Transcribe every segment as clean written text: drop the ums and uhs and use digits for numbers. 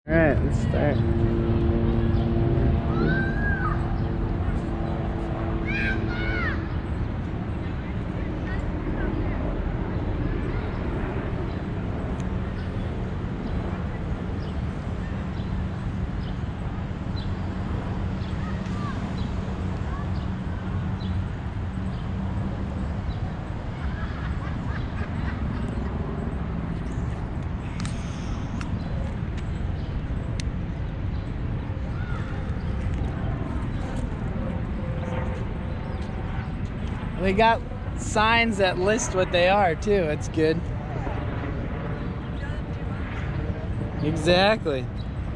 All right, let's start. They got signs that list what they are too. That's good. Exactly.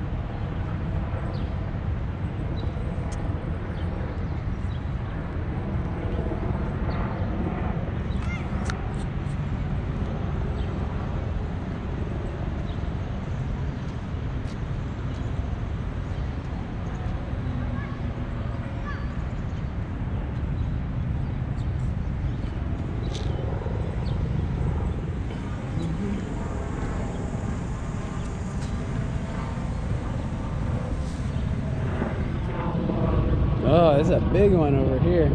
Oh, there's a big one over here.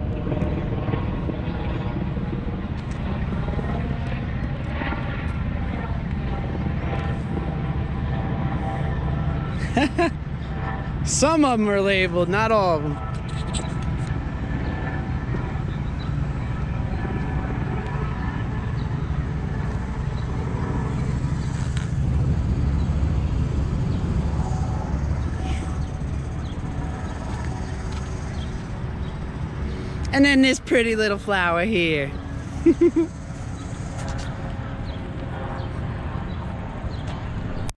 Some of them are labeled, not all of them. And then this pretty little flower here.